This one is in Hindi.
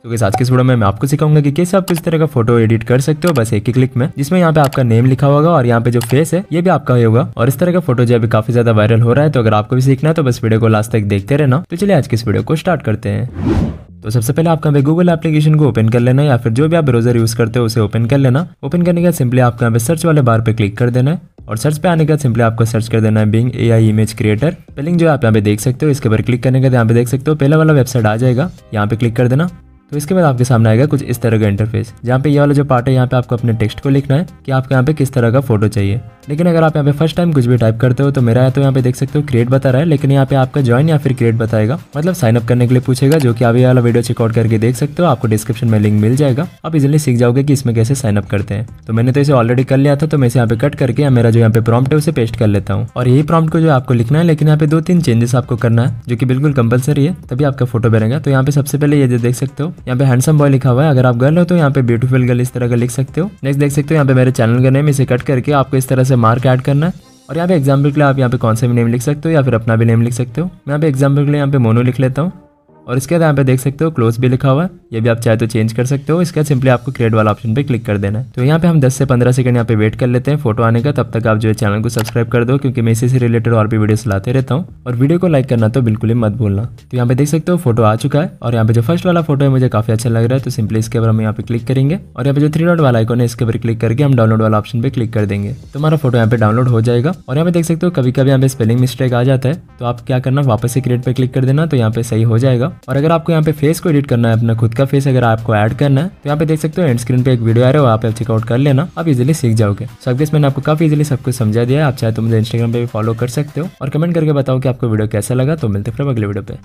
तो गाइस आज के इस वीडियो में मैं आपको सिखाऊंगा कि कैसे आप किस तरह का फोटो एडिट कर सकते हो बस एक ही क्लिक में, जिसमें यहाँ पे आपका नेम लिखा होगा और यहाँ पे जो फेस है ये भी आपका ही होगा। और इस तरह का फोटो जो अभी काफी ज्यादा वायरल हो रहा है, तो अगर आपको भी सीखना है तो बस वीडियो को लास्ट तक देखते रहना। तो चलिए आज के इस वीडियो को स्टार्ट करते हैं। तो सबसे पहले आपका यहाँ पे गूगल एप्लीकेशन को ओपन कर लेना है, या फिर जो भी आप ब्राउजर यूज करते हो उसे ओपन कर लेना। ओपन करने के बाद सिंपली आपको यहाँ पे सर्च वाले बार पे क्लिक कर देना है, और सर्च पे आने के बाद सिंपली आपको सर्च कर देना है Bing AI image creator. Spelling जो आप यहाँ पे देख सकते हो, इसके ऊपर क्लिक करने के बाद यहाँ पे देख सकते हो पहला वाला वेबसाइट आ जाएगा, यहाँ पे क्लिक कर देना। तो इसके बाद आपके सामने आएगा कुछ इस तरह का इंटरफेस, जहाँ पे ये वाला जो पार्ट है यहाँ पे आपको अपने टेक्स्ट को लिखना है कि आपको यहाँ पे किस तरह का फोटो चाहिए। लेकिन अगर आप यहाँ पे फर्स्ट टाइम कुछ भी टाइप करते हो तो मेरा है तो यहाँ पे देख सकते हो क्रिएट बता रहा है, लेकिन यहाँ पे आपका ज्वाइन या फिर क्रिएट बताएगा, मतलब साइन अप करने के लिए पूछेगा, जो कि आप ये वाला वीडियो चेकआउट करके देख सकते हो। आपको डिस्क्रिप्शन में लिंक मिल जाएगा, आप इजिली सीख जाओगे कि इसमें कैसे साइन अप करते हैं। तो मैंने तो इसे ऑलरेडी कर लिया था, तो मैं इसे यहाँ पे कट करके मेरा जो यहाँ पे प्रॉम्प्ट है उसे पेस्ट कर लेता हूँ। और यही प्रॉम्प्ट को जो आपको लिखना है, लेकिन यहाँ पे 2-3 चेंजेस आपको करना है जो कि बिल्कुल कंपलसरी है, तभी आपका फोटो बनेगा। तो यहाँ पे सबसे पहले ये जो देख सकते हो यहाँ पे हैंडसम बॉय लिखा हुआ है, अगर आप गर्ल हो तो यहाँ पे ब्यूटीफुल गर्ल इस तरह का लिख सकते हो। नेक्स्ट देख सकते हो यहाँ पे मेरे चैनल का नेम, इसे कट करके आपको इस तरह से मार्क ऐड करना है। और यहाँ पे एग्जाम्पल के लिए आप यहाँ पे कौन सा भी नेम लिख सकते हो या फिर अपना भी नेम लिख सकते हो। मैं यहाँ पे एग्जाम्पल के लिए यहाँ पे मोनू लिख लेता हूँ। और इसके बाद यहाँ पे देख सकते हो क्लोज भी लिखा हुआ है, ये भी आप चाहे तो चेंज कर सकते हो। इसके बाद सिंपली आपको क्रिएट वाला ऑप्शन पे क्लिक कर देना है। तो यहाँ पे हम 10 से 15 सेकंड यहाँ पे वेट कर लेते हैं फोटो आने का। तब तक आप जो है चैनल को सब्सक्राइब कर दो, क्योंकि मैं इसी से रिलेटेड और भी वीडियोस लाते रहता हूँ। और वीडियो को लाइक करना तो बिल्कुल ही मत भूलना। तो यहाँ पे देख सकते हो फोटो आ चुका है, और यहाँ पे जो फर्स्ट वाला फोटो है मुझे काफी अच्छा लग रहा है, तो सिंपली इसके ऊपर हम यहाँ पे क्लिक करेंगे। और यहाँ पे जो 3 डॉट वाला आइकॉन है इसके ऊपर क्लिक करके हम डाउनलोड वाला ऑप्शन पे क्लिक कर देंगे, तो हमारा फोटो यहाँ पे डाउनलोड हो जाएगा। और यहाँ पे देख सकते हो कभी कभी यहाँ पे स्पेलिंग मिस्टेक आ जाता है, तो आप क्या करना, वापस से क्रिएट पे क्लिक कर देना, तो यहाँ पे सही हो जाएगा। और अगर आपको यहाँ पे फेस को एडिट करना है, अपना खुद का फेस अगर आपको ऐड करना है, तो यहाँ पे देख सकते हो एंड स्क्रीन पे एक वीडियो आ रहा है, वहाँ पे चेकआउट कर लेना, आप इजीली सीख जाओगे। सो अब मैंने आपको काफी इजीली सब कुछ समझा दिया है। आप चाहे तो मुझे इंस्टाग्राम पे भी फॉलो कर सकते हो और कमेंट करके बताओ कि आपको वीडियो कैसा लगा। तो मिलते फिर अगले वीडियो पे।